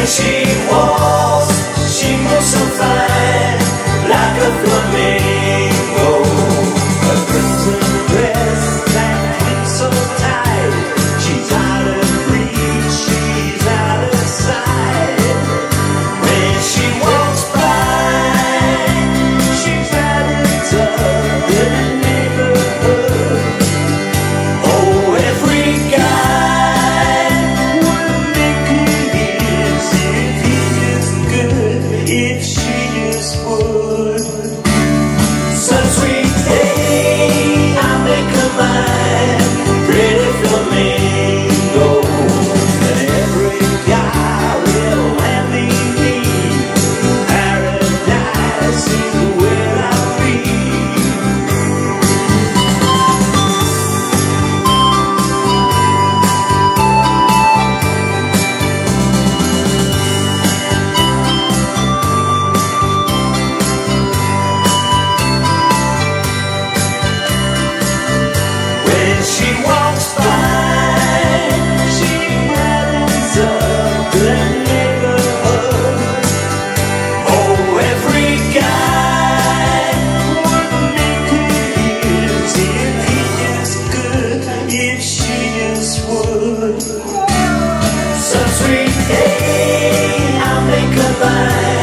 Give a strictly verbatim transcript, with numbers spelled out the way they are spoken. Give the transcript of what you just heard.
she walks, she moves so fine, like a flamingo. Her crimson dress that fits so tight, she's out of reach, she's out of sight. When she walks by, she brightens up the neighborhood. Oh, every guy would make it easy if he is good, if she just would. Some sweet day, I'll make her mine, pretty flamingo. And every guy will hand me paradise is where I'll be. When she walks by, she brightens up the neighborhood. Oh, every guy would make it easy if he just could, if she just would. Some sweet day, I'll make her mine.